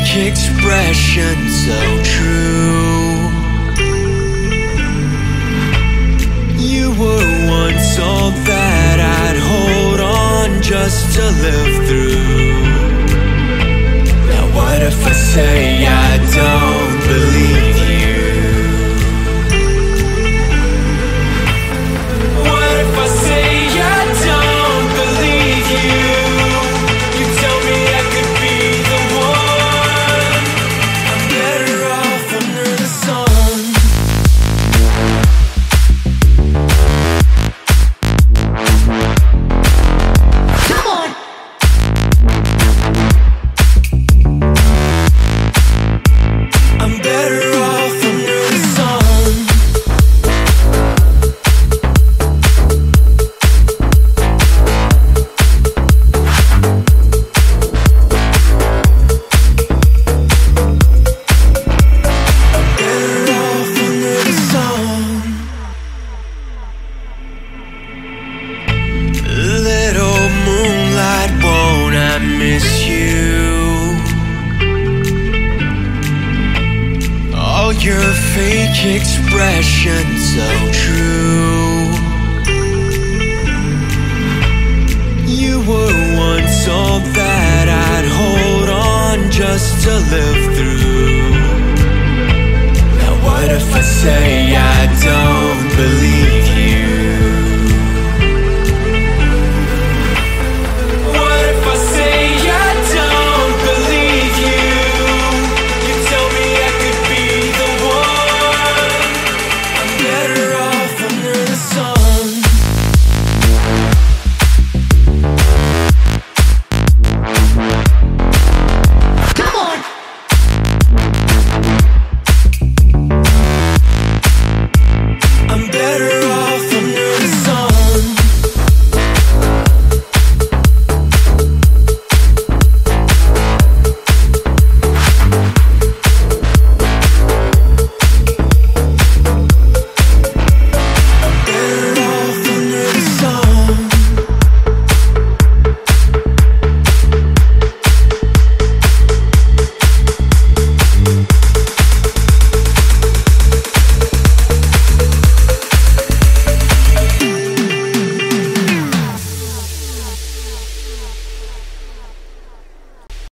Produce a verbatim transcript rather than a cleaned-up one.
fake expression so true. You were once all that I'd hold on just to live through. Now what if I say I don't believe you? What if I say I don't believe you? You tell me I could be the one. I'm better off under the sun. Come on! I'm better off under the sun. Better off under the sun. Little moonlight, won't I miss you? All your fake expression so true. You were once all that I'd hold on just to live through. Now what if I say I